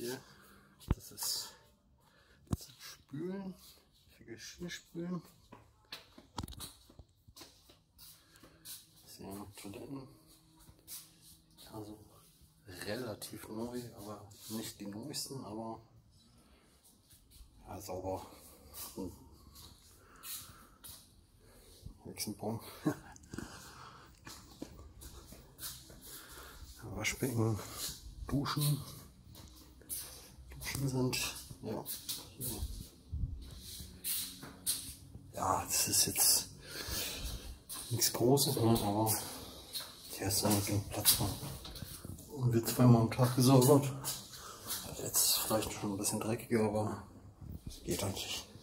hier, das ist zum Spülen, für Geschirrspülen. Hier noch Toiletten. Also relativ neu, aber nicht die neuesten, aber ja, sauber. Hexenbaum. Waschbecken, Duschen sind, ja, hier. Ja, das ist jetzt nichts Großes, ne, aber hier ist dann so Platz und wird zweimal am Tag gesäubert. Jetzt vielleicht schon ein bisschen dreckiger, aber geht eigentlich.